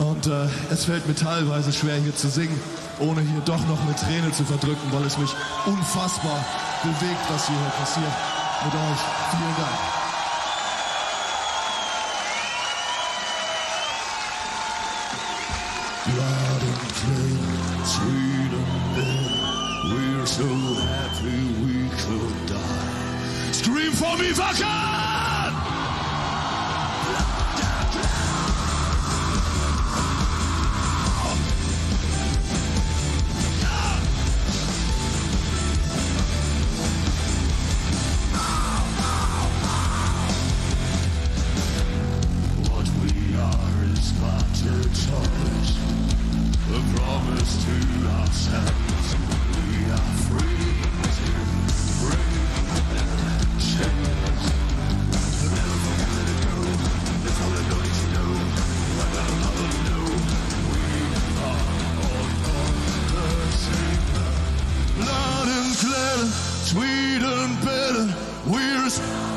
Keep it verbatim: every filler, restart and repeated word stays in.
Und äh, es fällt mir teilweise schwer, hier zu singen, ohne hier doch noch eine Träne zu verdrücken, weil es mich unfassbar bewegt, was hier passiert. Mit euch. Vielen Dank. Blood and flame, sweet and bitter, we're so happy we could die. Scream for me, WACKEN! What we are is battered toys, a promise to ourselves. We are free to break and change. Never forget let it go. That's all I need to know. I gotta love and know we are all on the same. Blood and glitter, sweet and bitter. We're